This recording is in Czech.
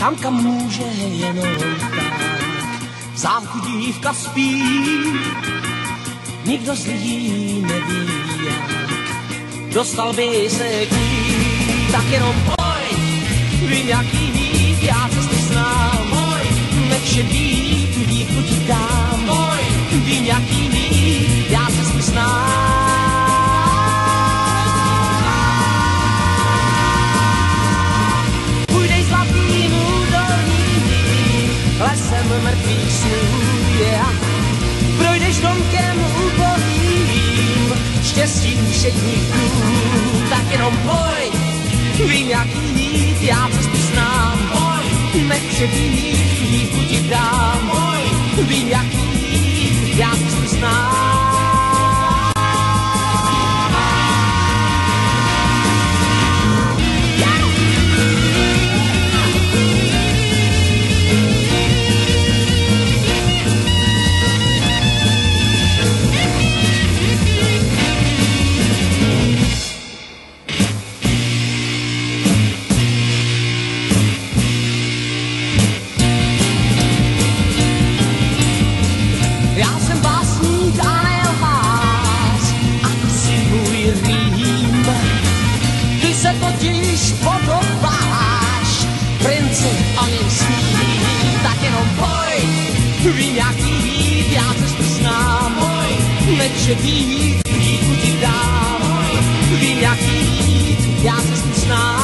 tam, kam může jenom tak. V zámku dívka spí, nikdo z lidí neví jak. Dostal by se k ní, tak jenom pojď, vím jaký jít, já cestu znám. Nech vše být, tu dívku ti dám. Vím jaký jít, já cestu znám. Půjdeš zlatým údolím, lesem mrtvých snů, yeah. Projdeš domkem ubohým, štěstím všedních dnů. Tak jenom pojď, vím jaký jít, já cestu znám. Nech vše být, tu dívku ti dám. Vím jaký jít, já cestu znám. Já jsem básník a ne lhář, a ty jsi můj rým. Ty se totiž podobáš princi, o něm sní. Tak jenom pojď, vím jaký jít, já cestu znám. Nech vše být, dívku ti dám. Vím jaký jít, já cestu znám.